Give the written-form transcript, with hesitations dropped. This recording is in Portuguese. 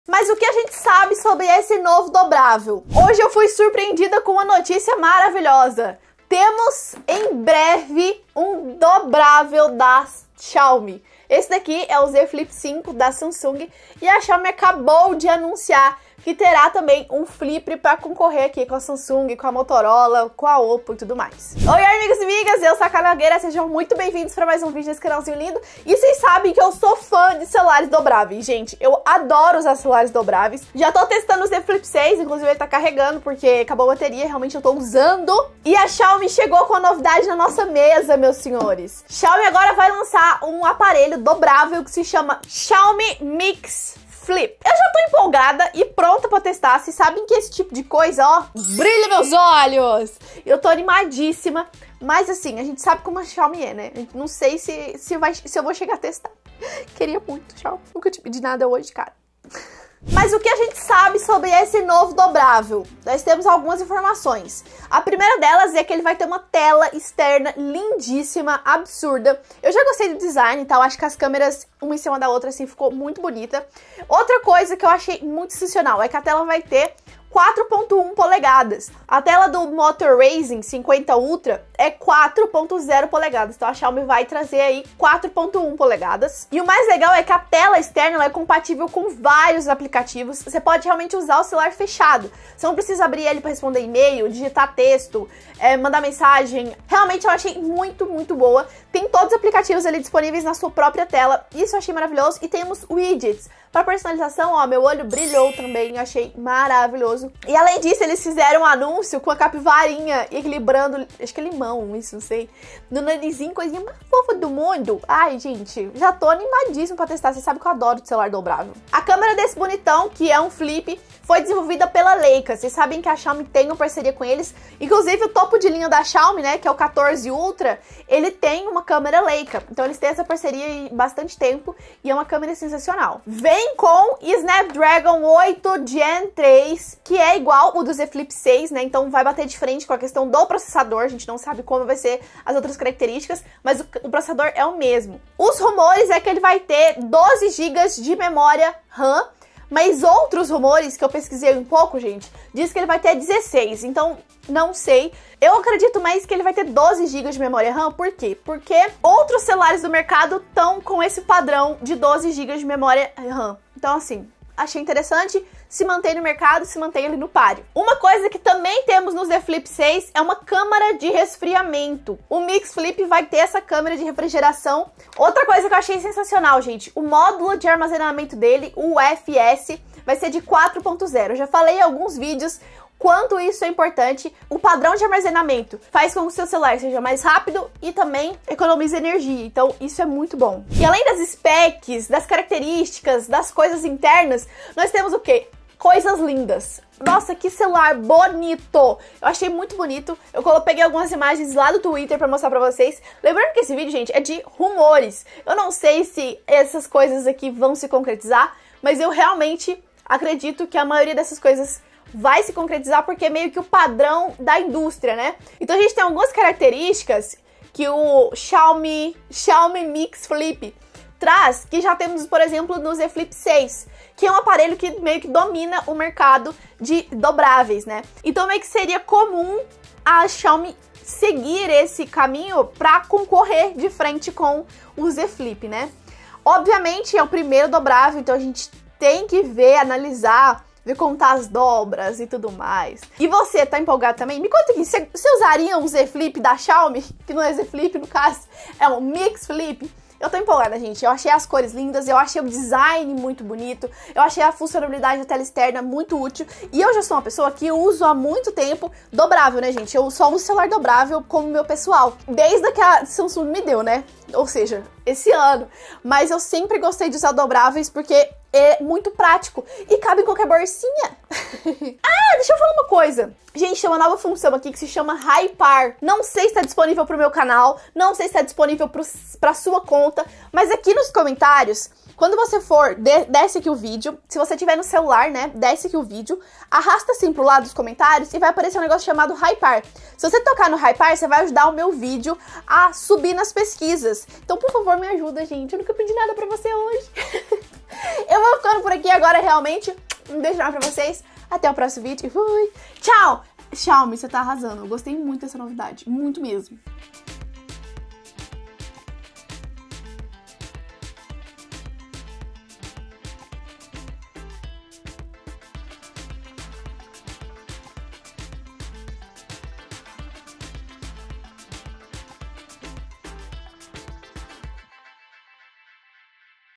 Mas o que a gente sabe sobre esse novo dobrável? Hoje eu fui surpreendida com uma notícia maravilhosa. Temos em breve um dobrável da Xiaomi. Esse daqui é o Z Flip 5 da Samsung e a Xiaomi acabou de anunciar que terá também um flip para concorrer aqui com a Samsung, com a Motorola, com a Oppo e tudo mais. Oi, amigos e amigas, eu sou a Carla Nogueira, sejam muito bem-vindos para mais um vídeo desse canalzinho lindo. E vocês sabem que eu sou fã de celulares dobráveis, gente. Eu adoro usar celulares dobráveis. Já tô testando o Z Flip 6, inclusive ele tá carregando porque acabou a bateria, realmente eu tô usando. E a Xiaomi chegou com a novidade na nossa mesa, meus senhores. Xiaomi agora vai lançar um aparelho dobrável que se chama Xiaomi Mix Flip. Eu já tô empolgada e pronta pra testar. Vocês sabem que esse tipo de coisa, ó, brilha meus olhos. Eu tô animadíssima. Mas assim, a gente sabe como a Xiaomi é, né? Não sei se eu vou chegar a testar. Queria muito, Xiaomi. Nunca te pedi nada hoje, cara. Mas o que a gente sabe sobre esse novo dobrável? Nós temos algumas informações. A primeira delas é que ele vai ter uma tela externa lindíssima, absurda. Eu já gostei do design e tal, acho que as câmeras uma em cima da outra assim ficou muito bonita. Outra coisa que eu achei muito sensacional é que a tela vai ter 4.1 polegadas. A tela do Moto Razr 50 Ultra é 4.0 polegadas. Então a Xiaomi vai trazer aí 4.1 polegadas. E o mais legal é que a tela externa ela é compatível com vários aplicativos. Você pode realmente usar o celular fechado. Você não precisa abrir ele para responder e-mail, digitar texto, mandar mensagem. Realmente eu achei muito, muito boa. Tem todos os aplicativos ali disponíveis na sua própria tela. Isso eu achei maravilhoso. E temos widgets. Para personalização, ó, meu olho brilhou também, eu achei maravilhoso. E além disso, eles fizeram um anúncio com a capivarinha equilibrando, acho que é limão, isso, não sei, no narizinho, coisinha mais fofa do mundo. Ai, gente, já tô animadíssimo pra testar, você sabe que eu adoro celular dobrável. A câmera desse bonitão, que é um flip, foi desenvolvida pela Leica. Vocês sabem que a Xiaomi tem uma parceria com eles. Inclusive, o topo de linha da Xiaomi, né, que é o 14 Ultra, ele tem uma câmera Leica. Então, eles têm essa parceria há bastante tempo e é uma câmera sensacional. Vem com Snapdragon 8 Gen 3, que é igual o do Z Flip 6, né? Então, vai bater de frente com a questão do processador. A gente não sabe como vai ser as outras características, mas o processador é o mesmo. Os rumores é que ele vai ter 12 GB de memória RAM. Mas outros rumores que eu pesquisei um pouco, gente, diz que ele vai ter 16, então não sei. Eu acredito mais que ele vai ter 12 GB de memória RAM, por quê? Porque outros celulares do mercado estão com esse padrão de 12 GB de memória RAM. Então assim, achei interessante, se mantém no mercado, se mantém ali no páreo. Uma coisa que também temos no Z Flip 6 é uma câmera de resfriamento. O Mix Flip vai ter essa câmera de refrigeração. Outra coisa que eu achei sensacional, gente, o módulo de armazenamento dele, o UFS, vai ser de 4.0. Eu já falei em alguns vídeos quanto isso é importante. O padrão de armazenamento faz com que o seu celular seja mais rápido e também economize energia. Então, isso é muito bom. E além das specs, das características, das coisas internas, nós temos o quê? Coisas lindas. Nossa, que celular bonito! Eu achei muito bonito. Eu peguei algumas imagens lá do Twitter pra mostrar pra vocês. Lembrando que esse vídeo, gente, é de rumores. Eu não sei se essas coisas aqui vão se concretizar, mas eu realmente acredito que a maioria dessas coisas vai se concretizar porque é meio que o padrão da indústria, né? Então a gente tem algumas características que o Xiaomi Mix Flip traz, que já temos, por exemplo, no Z Flip 6, que é um aparelho que meio que domina o mercado de dobráveis, né? Então meio que seria comum a Xiaomi seguir esse caminho para concorrer de frente com o Z Flip, né? Obviamente é o primeiro dobrável, então a gente tem que ver, analisar, ver contar as dobras e tudo mais. E você, tá empolgado também? Me conta aqui, você usaria um Z Flip da Xiaomi? Que não é Z Flip, no caso, é um Mix Flip. Eu tô empolgada, gente. Eu achei as cores lindas, eu achei o design muito bonito, eu achei a funcionalidade da tela externa muito útil. E eu já sou uma pessoa que uso há muito tempo dobrável, né, gente? Eu só uso celular dobrável como meu pessoal, desde que a Samsung me deu, né? Ou seja, esse ano. Mas eu sempre gostei de usar dobráveis porque é muito prático e cabe em qualquer bolsinha. Ah, deixa eu falar uma coisa. Gente, tem uma nova função aqui que se chama Hypar. Não sei se está disponível pro meu canal, não sei se está disponível pra sua conta, mas aqui nos comentários, quando você for, desce aqui o vídeo, se você tiver no celular, né, desce aqui o vídeo, arrasta assim pro lado dos comentários e vai aparecer um negócio chamado Hypar. Se você tocar no Hypar, você vai ajudar o meu vídeo a subir nas pesquisas. Então, por favor, me ajuda, gente. Eu nunca pedi nada pra você hoje. Eu vou ficando por aqui agora, realmente. Um beijo enorme pra vocês. Até o próximo vídeo e fui! Tchau! Xiaomi, você tá arrasando. Eu gostei muito dessa novidade. Muito mesmo.